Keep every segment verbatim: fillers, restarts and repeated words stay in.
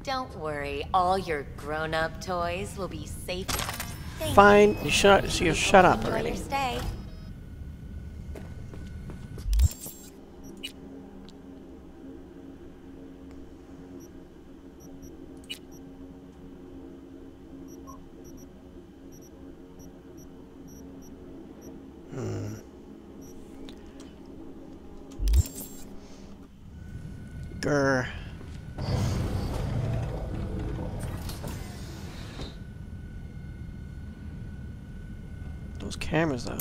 Don't worry, all your grown-up toys will be safe. Thank Fine, you shut. So you shut up Enjoy already. your stay. Hmm. Grr. Those cameras, though.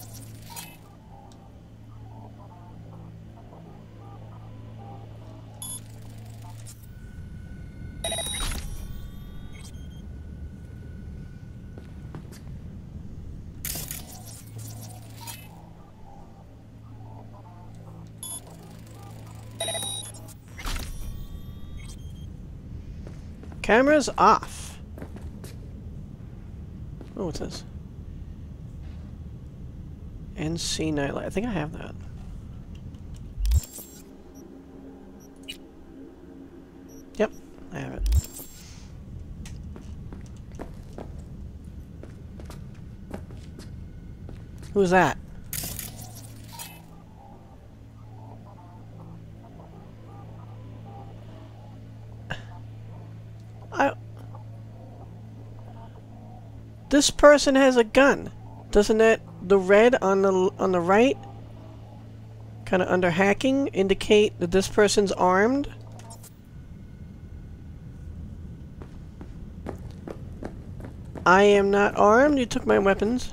Cameras off. Oh, what's this? N C Nightlight. I think I have that. Yep, I have it. Who's that? I... This person has a gun. Doesn't that the red on the on the right, kind of under hacking, indicate that this person's armed? I am not armed. You took my weapons.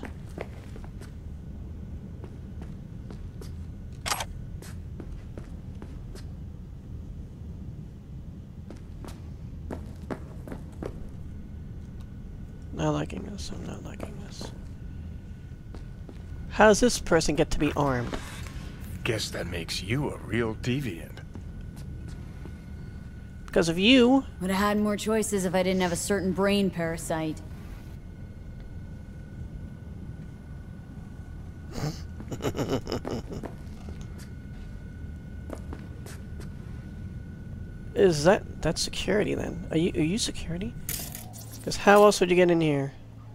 Not liking this. I'm not liking this. How does this person get to be armed? Guess that makes you a real deviant. Because of you. Would have had more choices if I didn't have a certain brain parasite. Is that that's security then? Are you are you security? Because how else would you get in here?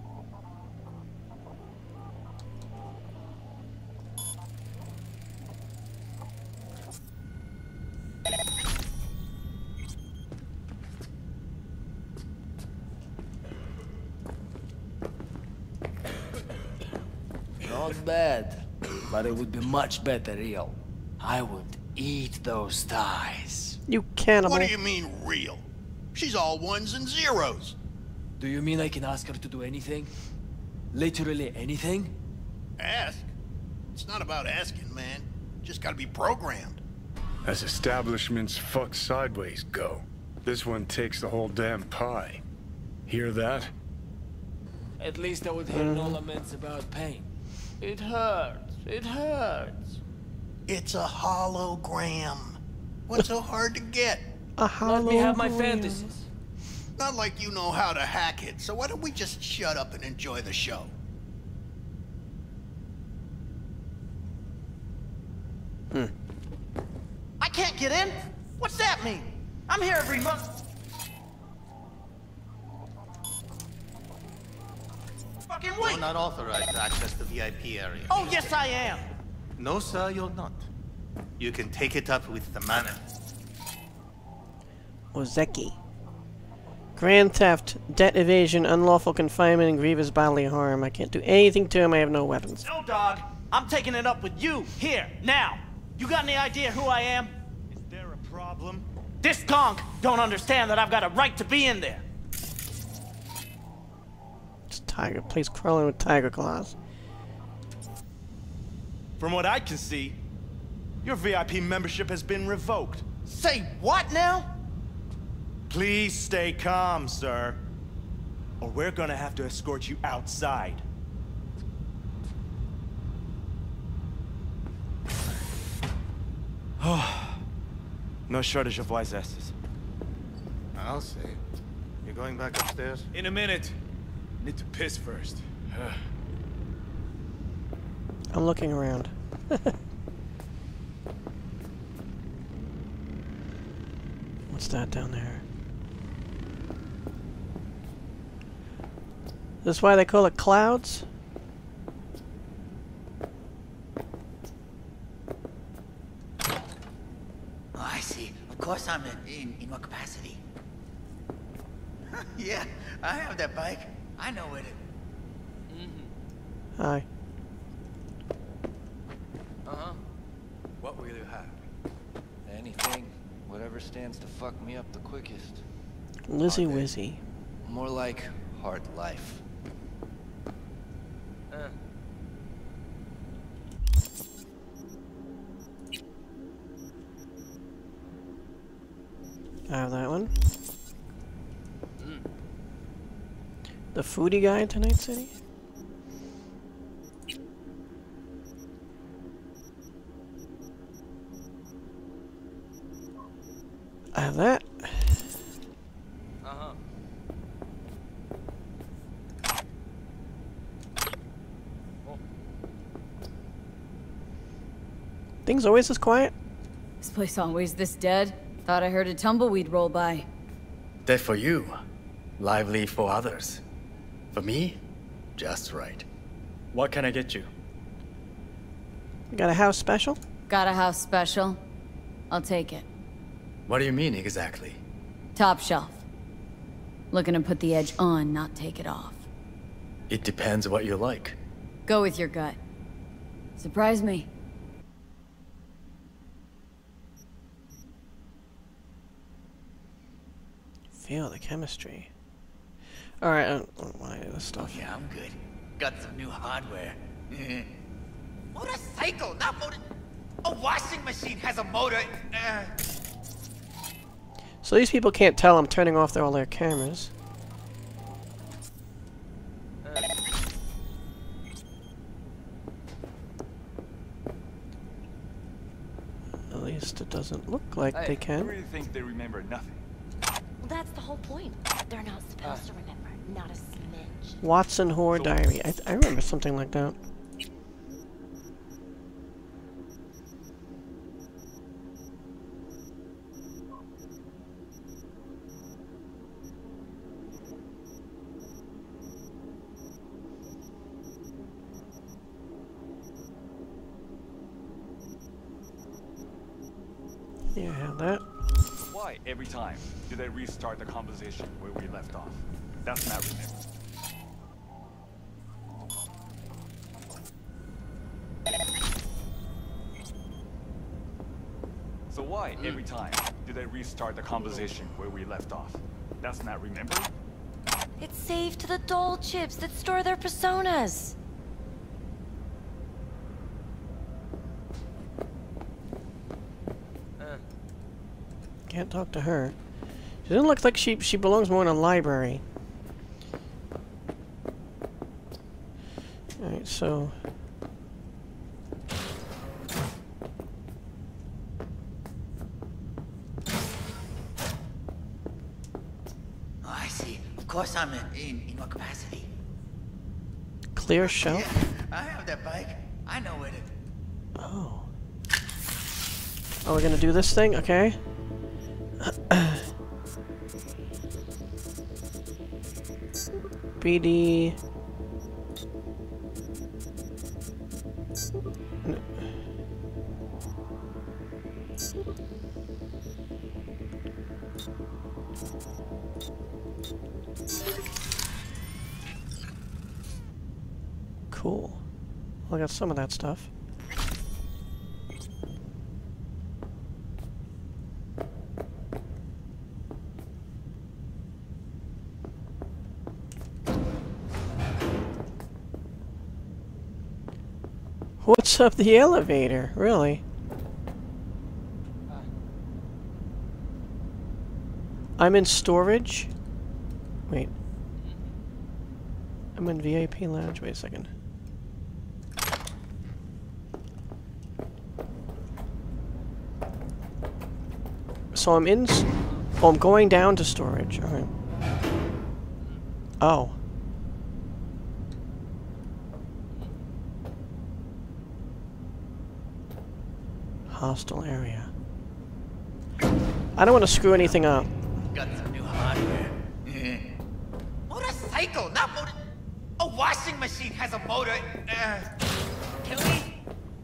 Not bad, but it would be much better real. I would eat those thighs. You cannibal. What do you mean, real? She's all ones and zeros. Do you mean I can ask her to do anything? Literally anything? Ask? It's not about asking, man. Just gotta be programmed. As establishments fuck sideways go, this one takes the whole damn pie. Hear that? At least I would hear no laments about pain. It hurts. It hurts. It's a hologram. What's so hard to get? A hologram. Let me have my fantasies. Not like you know how to hack it, so why don't we just shut up and enjoy the show? Hmm. I can't get in? What's that mean? I'm here every month. Fucking wait! You're not authorized to access the V I P area. Oh, yes I am! No, sir, you're not. You can take it up with the manager. Ozeki. Grand theft, debt evasion, unlawful confinement, and grievous bodily harm. I can't do anything to him. I have no weapons. No, dog. I'm taking it up with you, here, now. You got any idea who I am? Is there a problem? This conk don't understand that I've got a right to be in there. It's tiger. Place crawling with tiger claws. From what I can see, your V I P membership has been revoked. Say what now? Please stay calm, sir. Or we're gonna have to escort you outside. No shortage of wise asses. I'll see. You're going back upstairs? In a minute. Need to piss first. I'm looking around. What's that down there? This why they call it clouds? Oh, I see. Of course I'm in, in, in what capacity? Yeah, I have that bike. I know where to... Mm-hmm. Hi. Uh-huh. What will you have? Anything. Whatever stands to fuck me up the quickest. Lizzy Wizzy. More like hard life. Uh. I have that one. Mm. The foodie guy to Night City. I have that. Uh-huh. Oh. Things always this quiet? This place always this dead? Thought I heard a tumbleweed roll by. Dead for you, lively for others. For me, just right. What can I get you? You got a house special? Got a house special? I'll take it. What do you mean exactly? Top shelf. Looking to put the edge on, not take it off. It depends what you like. Go with your gut. Surprise me. Feel the chemistry. Alright, I don't want any of this stuff. Oh, yeah, I'm good. Got some new hardware. Motorcycle, not motor... A washing machine has a motor... Uh... So these people can't tell I'm turning off their, all their cameras. At least it doesn't look like hey, they can. I really think they remember nothing. Well, that's the whole point. They're not supposed uh. to remember. Not a smidge. Watson Horror So Diary. I, I remember something like that. Yeah, I have that. Why every time do they restart the conversation where we left off? That's not remember. So why every time do they restart the conversation where we left off? That's not remember? It's saved to the doll chips that store their personas. Can't talk to her. She doesn't look like she she belongs more in a library. Alright, so Oh, I see. Of course I'm in, in, in what capacity? clear shelf? Yeah, I have that bike. I know where to... Oh. Oh, we're gonna do this thing? Okay. B D... N Cool. Well, I got some of that stuff. What's up the elevator? Really? I'm in storage? Wait. I'm in V I P lounge. Wait a second. So I'm in... S oh, I'm going down to storage. Alright. Oh. Hostile area. I don't want to screw anything up. Got some new hardware. Motorcycle, not motor... washing machine has a motor. Uh, can we?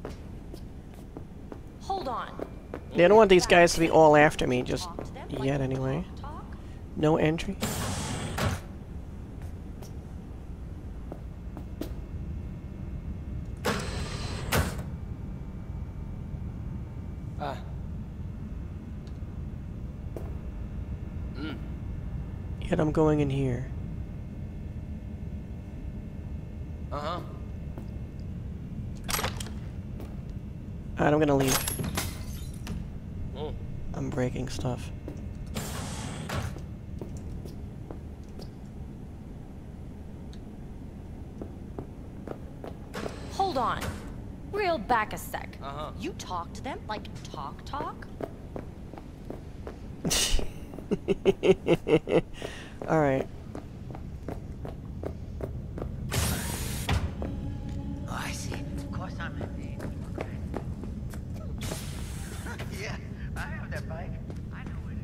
Hold on. Yeah, I don't want these guys to be all after me, just yet anyway. No entry. Ah. Mm. Yet I'm going in here. Uh-huh. Alright, I'm gonna leave. Mm. I'm breaking stuff. Hold on. Reel back a sec. Uh-huh. You talk to them? Like, talk talk? Alright. Oh, I see. Of course I'm in. Yeah, I have that bike. I know it.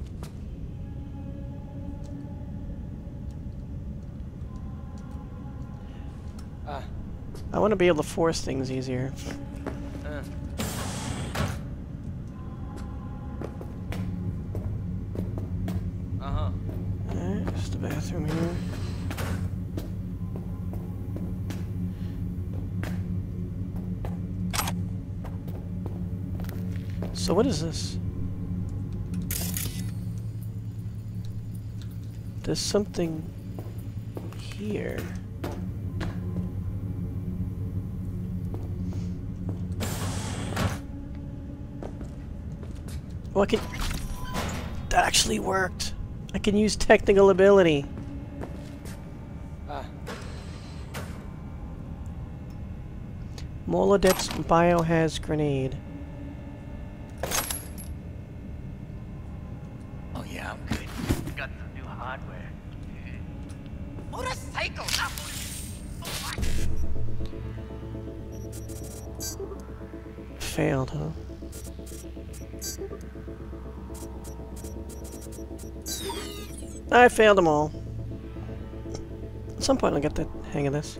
Ah. I want to be able to force things easier. Uh. Uh-huh. Alright, there's the bathroom here. So what is this? There's something here. Oh, I can... That actually worked. I can use technical ability. Ah. Molodet's biohaz grenade. Oh yeah, I'm good. Got some new hardware. Motorcycle, not motorcycle. Oh, Failed, huh? I failed them all. At some point I'll get the hang of this.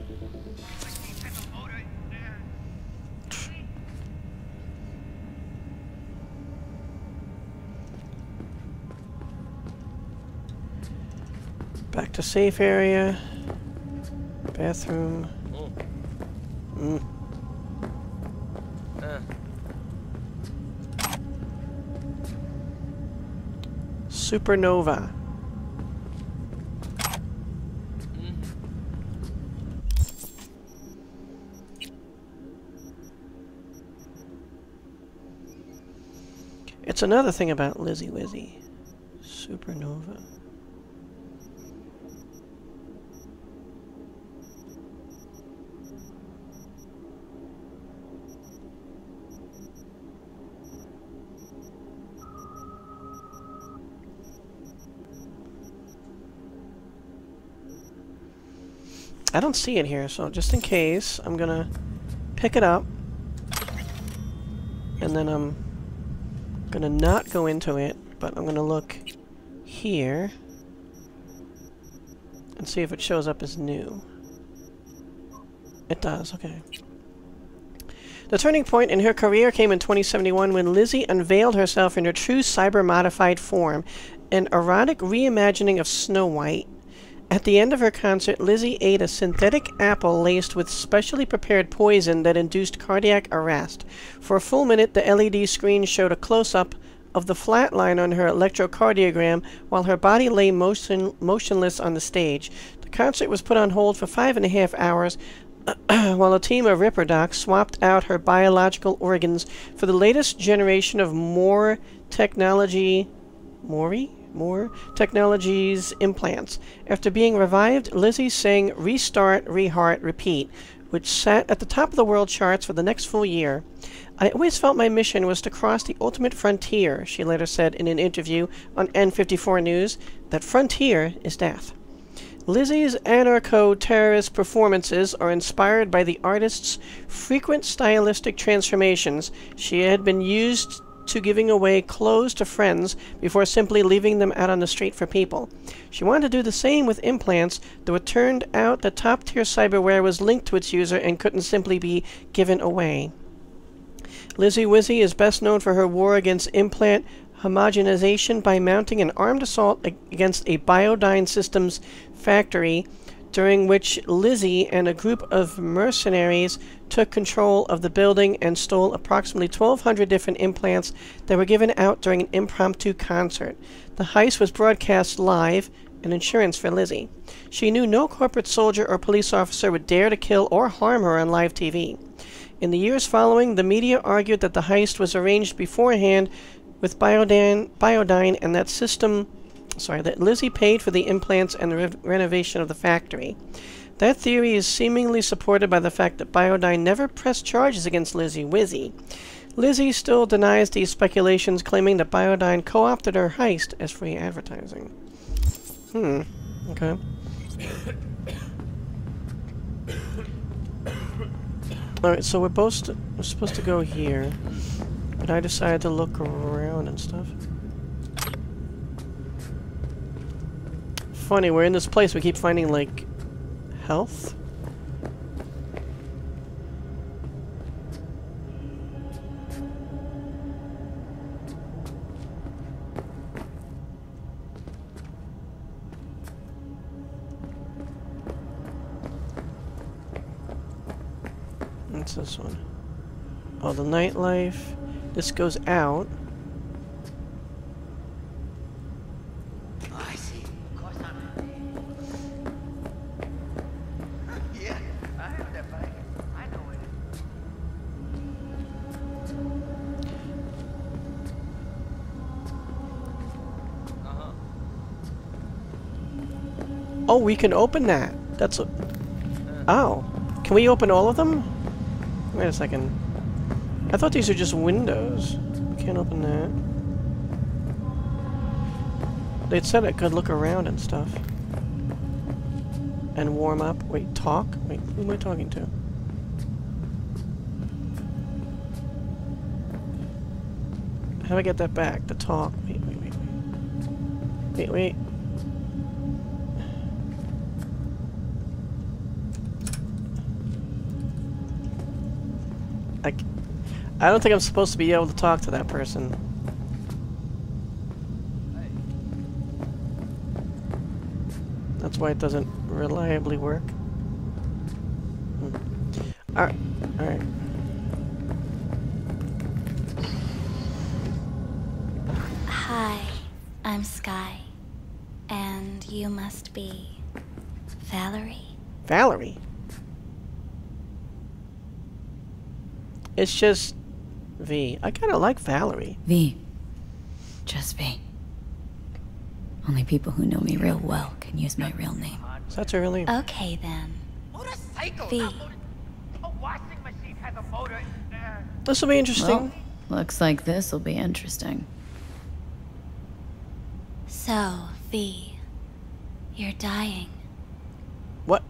Back to safe area. Bathroom. Mm. Uh. Supernova. It's another thing about Lizzie Wizzy. Supernova. I don't see it here, so just in case, I'm gonna pick it up, and then I'm gonna not go into it, but I'm gonna look here and see if it shows up as new. It does, okay. The turning point in her career came in twenty seventy-one when Lizzie unveiled herself in her true cyber-modified form, an erotic reimagining of Snow White. At the end of her concert, Lizzie ate a synthetic apple laced with specially prepared poison that induced cardiac arrest. For a full minute, the L E D screen showed a close-up of the flat line on her electrocardiogram while her body lay motion motionless on the stage. The concert was put on hold for five and a half hours while a team of Ripper docs swapped out her biological organs for the latest generation of more technology... Mori? More Technologies implants. After being revived, Lizzie sang Restart, Reheart, Repeat, which sat at the top of the world charts for the next full year. I always felt my mission was to cross the ultimate frontier, she later said in an interview on N fifty-four News. That frontier is death. Lizzie's anarcho-terrorist performances are inspired by the artist's frequent stylistic transformations. She had been used to giving away clothes to friends before simply leaving them out on the street for people. She wanted to do the same with implants, though it turned out that top-tier cyberware was linked to its user and couldn't simply be given away. Lizzie Wizzy is best known for her war against implant homogenization by mounting an armed assault against a Biodyne Systems factory, during which Lizzie and a group of mercenaries took control of the building and stole approximately twelve hundred different implants that were given out during an impromptu concert. The heist was broadcast live, an insurance for Lizzie. She knew no corporate soldier or police officer would dare to kill or harm her on live T V. In the years following, the media argued that the heist was arranged beforehand with Biodyne, Biodyne and that system, sorry, that Lizzie paid for the implants and the re renovation of the factory. That theory is seemingly supported by the fact that Biodyne never pressed charges against Lizzie Wizzy. Lizzie still denies these speculations, claiming that Biodyne co-opted her heist as free advertising. Hmm. Okay. Alright, so we're both st we're supposed to go here, but I decided to look around and stuff. Funny, we're in this place, we keep finding, like, health? What's this one? Oh, the nightlife. This goes out. Oh, I see. Of course I'm Yeah, I have that bike. I know it. Uh-huh. Oh, we can open that. That's a... Oh. Can we open all of them? Wait a second. I thought these are just windows. We can't open that. They said I could look around and stuff. And warm up. Wait, talk? Wait, who am I talking to? How do I get that back? The talk. Wait, wait, wait, wait. Wait, wait. I, I don't think I'm supposed to be able to talk to that person. That's why it doesn't reliably work. Hmm. Alright, alright. Hi, I'm Skye. And you must be... Valerie? Valerie? It's just V. I kind of like Valerie. V. Just V. Only people who know me real well can use my real name. Is that your real name? Okay then. V. This will be interesting. Well, looks like this will be interesting. So, V. You're dying. What?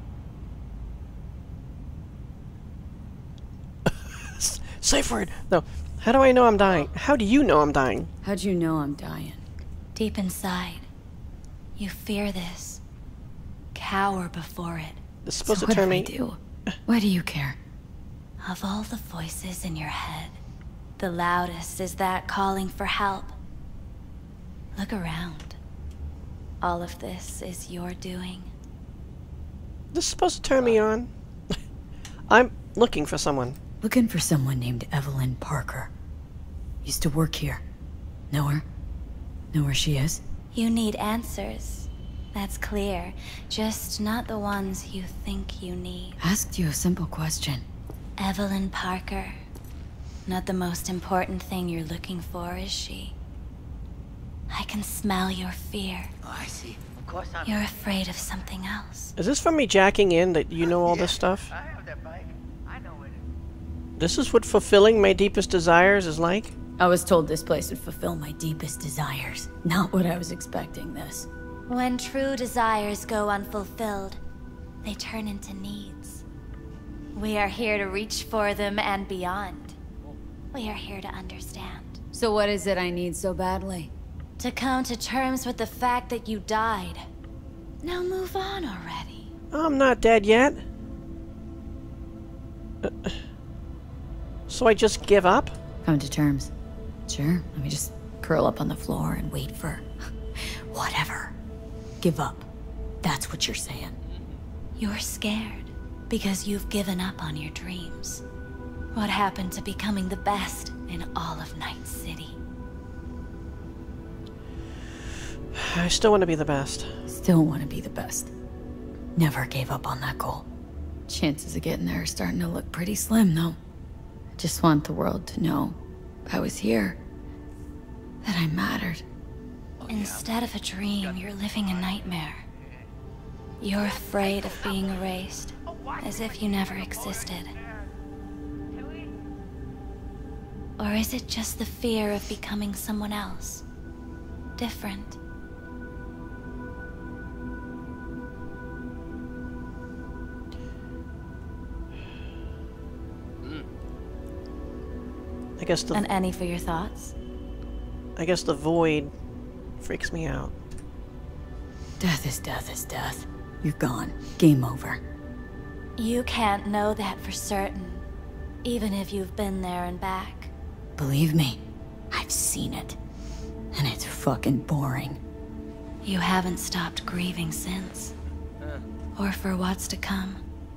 Safe word! No. How do I know I'm dying? How do you know I'm dying? How'd you know I'm dying? Deep inside, you fear this. Cower before it. It's supposed so to turn what me... do I do? Why do you care? Of all the voices in your head, the loudest is that calling for help. Look around. All of this is your doing. This is supposed to turn me on. I'm looking for someone. Looking for someone named Evelyn Parker. Used to work here. Know her? Know where she is? You need answers. That's clear. Just not the ones you think you need. Asked you a simple question. Evelyn Parker. Not the most important thing you're looking for, is she? I can smell your fear. Oh, I see. Of course I'm... You're afraid of something else. Is this from me jacking in that you know all yeah, this stuff? I have that bike. I know it. This is what fulfilling my deepest desires is like? I was told this place would fulfill my deepest desires. Not what I was expecting this. When true desires go unfulfilled, they turn into needs. We are here to reach for them and beyond. We are here to understand. So what is it I need so badly? To come to terms with the fact that you died. Now move on already. I'm not dead yet. Uh, so I just give up? Come to terms. Sure, let me just curl up on the floor and wait for... whatever. Give up. That's what you're saying. You're scared because you've given up on your dreams. What happened to becoming the best in all of Night City? I still want to be the best. Still want to be the best. Never gave up on that goal. Chances of getting there are starting to look pretty slim, though. Just want the world to know I was here. That I mattered. Instead of a dream, you're living a nightmare. You're afraid of being erased, as if you never existed. Or is it just the fear of becoming someone else? Different? I guess the... An any for your thoughts? I guess the void freaks me out. Death is death is death. You're gone. Game over. You can't know that for certain, even if you've been there and back. Believe me, I've seen it. And it's fucking boring. You haven't stopped grieving since. Or for what's to come.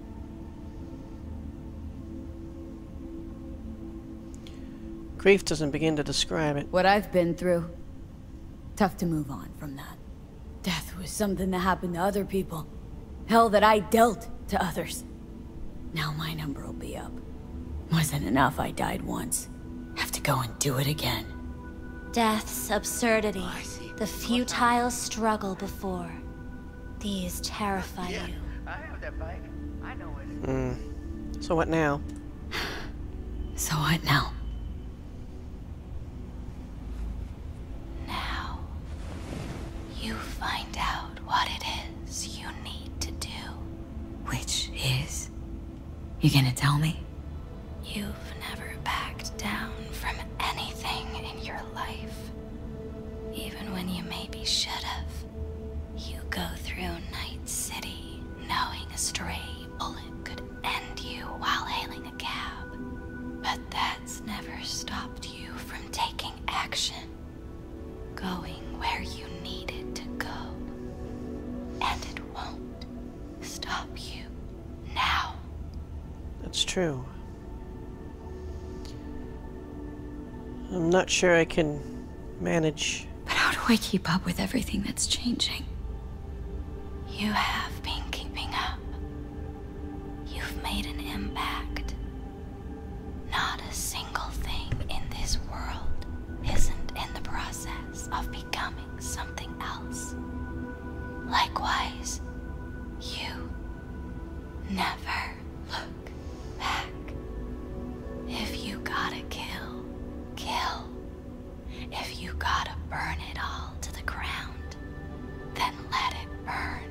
Grief doesn't begin to describe it. What I've been through, tough to move on from that. Death was something that happened to other people. Hell that I dealt to others. Now my number will be up. Wasn't enough I died once. Have to go and do it again. Death's absurdity, the futile struggle before. These terrify you. I have that bike. I know it. Hmm. So what now? So what now? Now, you find out what it is you need to do. Which is? You gonna tell me? You've never backed down from anything in your life. Even when you maybe should have. You go through Night City knowing a stray bullet could end you while hailing a cab. But that's never stopped you from taking action. Going where you needed to go. And it won't stop you now. That's true. I'm not sure I can manage. But how do I keep up with everything that's changing? You have been keeping up. You've made an impact. Not a single thing in this world isn't in the process of becoming something else. Likewise, you never look back. If you gotta kill, kill. If you gotta burn it all to the ground, then let it burn.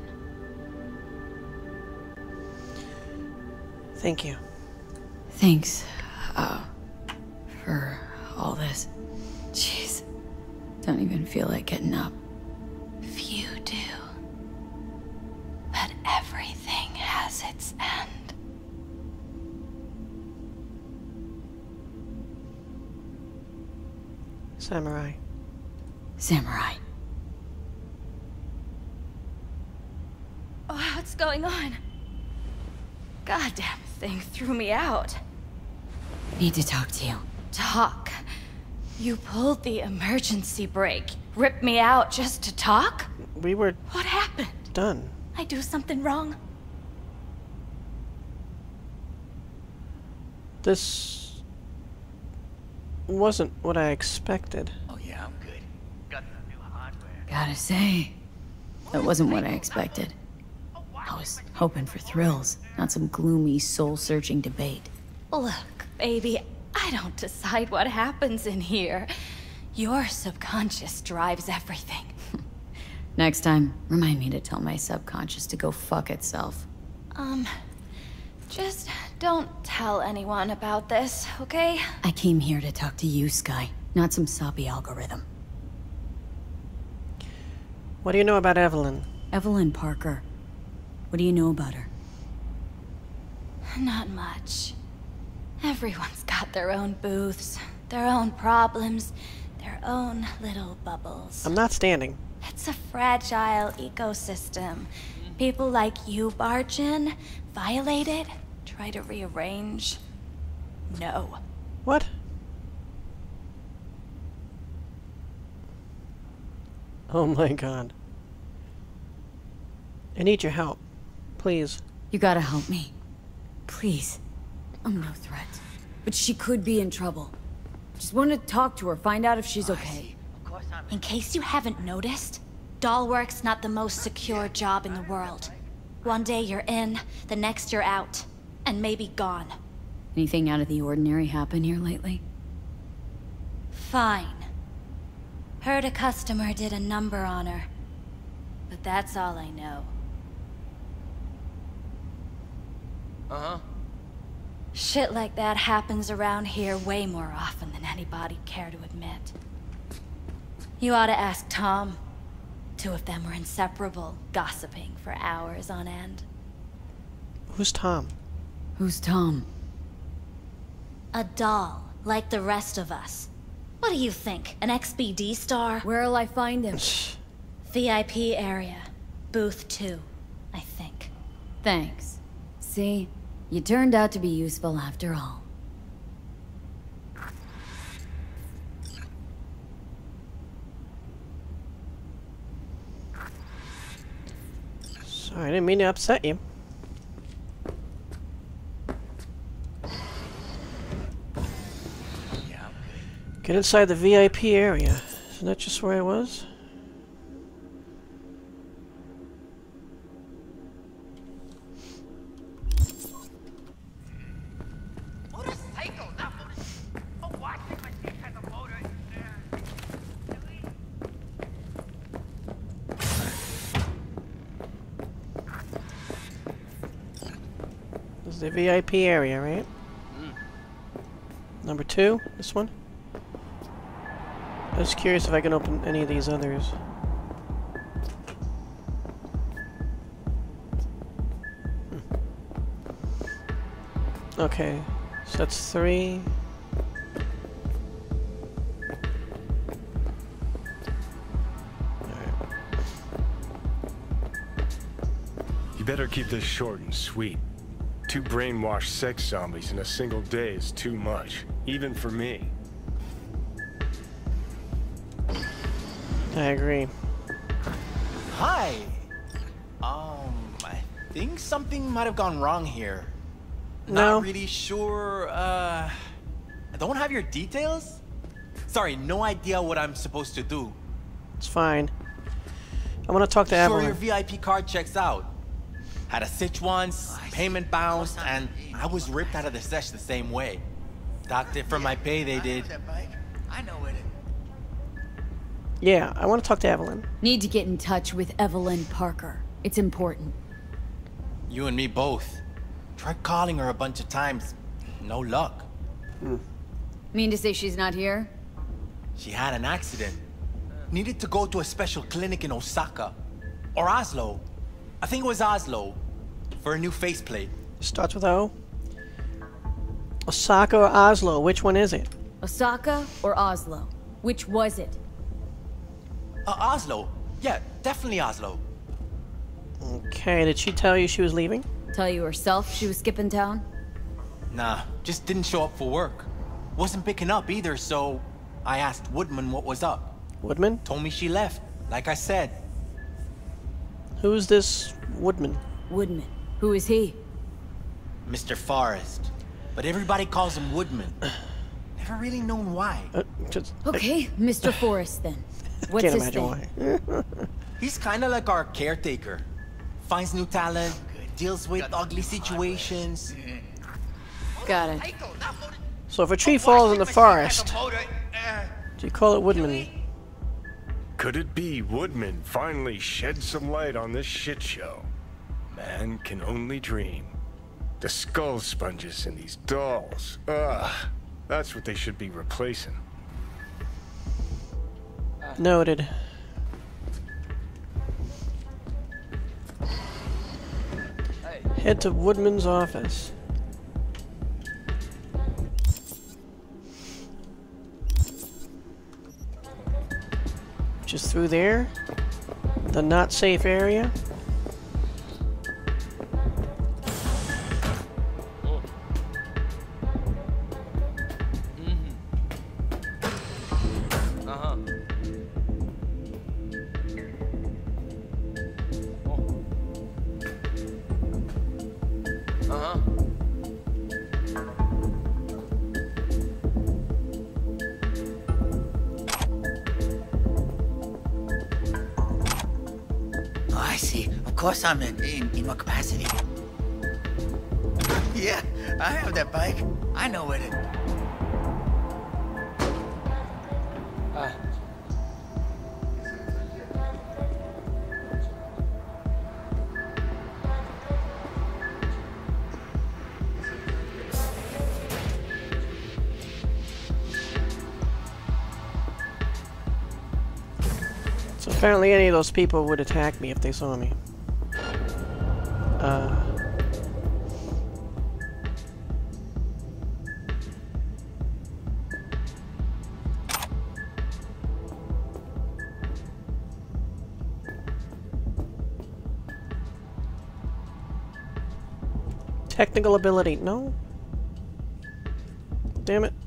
Thank you. Thanks, uh, for all this. Jeez, don't even feel like getting up. Few do. But everything has its end. Samurai. Samurai. Oh, what's going on? Goddamn thing threw me out. Need to talk to you. Talk? You pulled the emergency brake. Ripped me out just to talk? We were... What happened? Done. I do something wrong? This... wasn't what I expected. Oh yeah, I'm good. Got some new hardware. Gotta say, that wasn't what I expected. I was hoping for thrills, not some gloomy, soul-searching debate. Look, baby, I don't decide what happens in here. Your subconscious drives everything. Next time, remind me to tell my subconscious to go fuck itself. Um, just Don't tell anyone about this, okay? I came here to talk to you, Skye, not some soppy algorithm. What do you know about Evelyn? Evelyn Parker. What do you know about her? Not much. Everyone's got their own booths, their own problems, their own little bubbles. I'm not standing. It's a fragile ecosystem. People like you barge in, violate it, try to rearrange. No. What? Oh my god. I need your help. Please. You gotta help me. Please. I'm no threat. But she could be in trouble. Just want to talk to her, find out if she's okay. In case you haven't noticed, doll work's not the most secure job in the world. One day you're in, the next you're out, and maybe gone. Anything out of the ordinary happen here lately? Fine. Heard a customer did a number on her. But that's all I know. Uh-huh. Shit like that happens around here way more often than anybody'd care to admit. You ought to ask Tom. Two of them were inseparable, gossiping for hours on end. Who's Tom? Who's Tom? A doll, like the rest of us. What do you think, an X B D star? Where'll I find him? V I P area. Booth two, I think. Thanks. See? You turned out to be useful after all. Sorry, I didn't mean to upset you. Get inside the V I P area. Isn't that just where I was? This is the V I P area, right? Mm. Number two, this one? I was curious if I can open any of these others. Hmm. Okay, so that's three. Alright. You better keep this short and sweet. Two brainwashed sex zombies in a single day is too much, even for me. I agree. Hi. Um, I think something might have gone wrong here. No. Not really sure, uh... I don't have your details? Sorry, no idea what I'm supposed to do. It's fine. I want to talk to Sure, Evelyn. your V I P card checks out. Had a sitch once, payment bounced, and I was ripped out of the sesh the same way. Docked it from my pay, they did. I know it. Yeah, I want to talk to Evelyn. Need to get in touch with Evelyn Parker. It's important. You and me both. Tried calling her a bunch of times. No luck. Hmm. Mean to say she's not here? She had an accident. Needed to go to a special clinic in Osaka. Or Oslo. I think it was Oslo. For a new faceplate. Starts with O. Osaka or Oslo? Which one is it? Osaka or Oslo? Which was it? Uh, Oslo. Yeah, definitely Oslo. Okay, did she tell you she was leaving? Tell you herself she was skipping town? Nah, just didn't show up for work. Wasn't picking up either, so I asked Woodman what was up. Woodman? Told me she left, like I said. Who's this Woodman? Woodman. Who is he? Mister Forrest. But everybody calls him Woodman. Never really known why. Uh, just, okay, I, Mister Forrest then. What's can't his imagine thing? why. He's kinda like our caretaker. Finds new talent, deals with ugly situations. Got it. So if a tree falls in the forest, do you call it Woodman? Could it be Woodman finally shed some light on this shit show? Man can only dream. The skull sponges in these dolls. Ugh. That's what they should be replacing. Noted. Head to Woodman's office. Just through there? The not safe area? Of course I'm in, in, in what capacity? Yeah, I have that bike. I know where to... Ah. So apparently any of those people would attack me if they saw me. Uh... Technical ability, no? Damn it.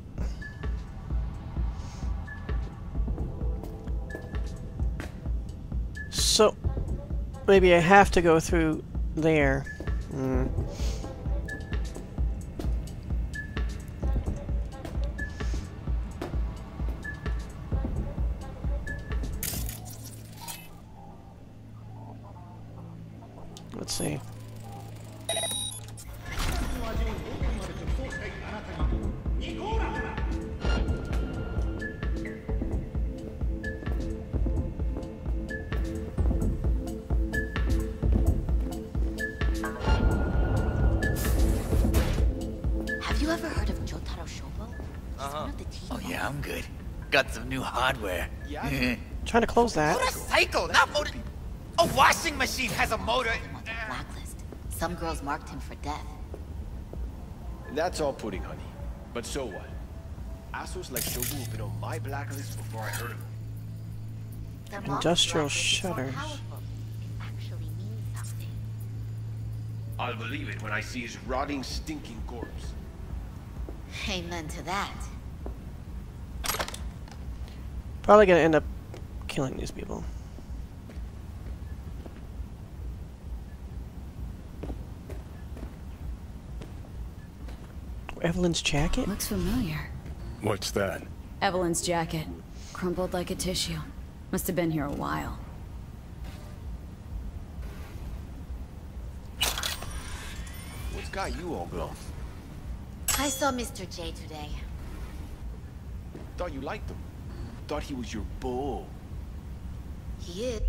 So, maybe I have to go through there. Hmm. Let's see. Oh yeah, I'm good. Got some new hardware. Yeah. Trying to close that. Motorcycle, not motor. A washing machine has a motor. On the blacklist. Some girls marked him for death. That's all pudding, honey. But so what? Assholes like Shogu have been on my blacklist before I heard of them. Industrial shutters. I'll believe it when I see his rotting, stinking corpse. Amen to that. Probably gonna end up killing these people. Evelyn's jacket? Looks familiar. What's that? Evelyn's jacket. Crumpled like a tissue. Must have been here a while. What's got you all glum? I saw Mister J today. Thought you liked him. Thought he was your bull. He is.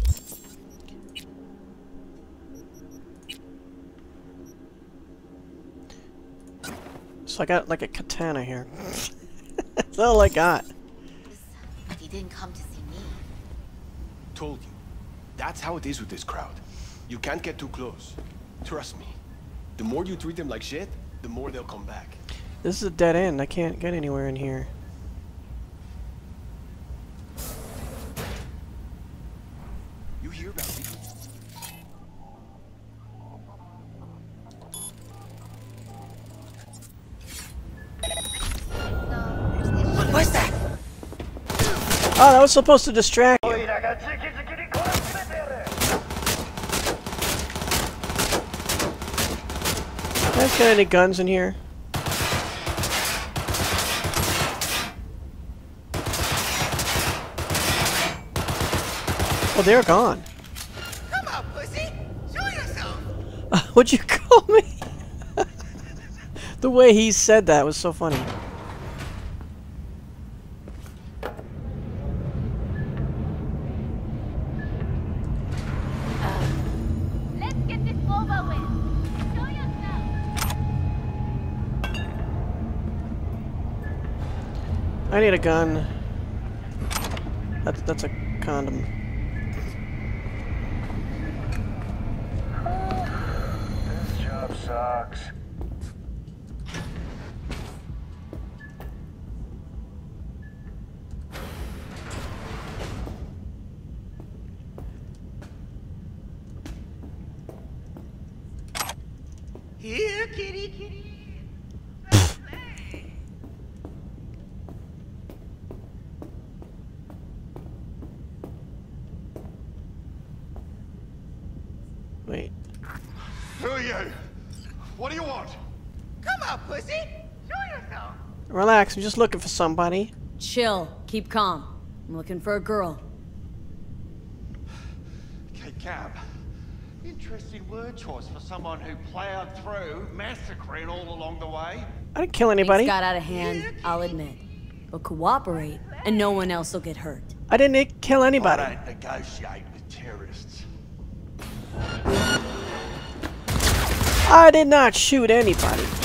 So I got like a katana here. That's all I got. But he didn't come to see me. Told you. That's how it is with this crowd. You can't get too close. Trust me. The more you treat them like shit, the more they'll come back. This is a dead end. I can't get anywhere in here. You hear about me? What was that? Oh, that was supposed to distract you. Guys, got any guns in here? Oh, they're gone. Come on, pussy. Show yourself. Uh, what'd you call me? The way he said that was so funny. Let's get this over with. Show yourself. I need a gun. That's that's a condom. This job sucks. Here, kitty, kitty. Wait. Who are you? What do you want? Come on, pussy. Show yourself. Relax, I'm just looking for somebody. Chill. Keep calm. I'm looking for a girl. Okay, Cab. Interesting word choice for someone who plowed through, massacring all along the way. I didn't kill anybody. Things got out of hand, I'll admit. But cooperate, and no one else will get hurt. I didn't kill anybody. I don't negotiate with terrorists. I did not shoot anybody.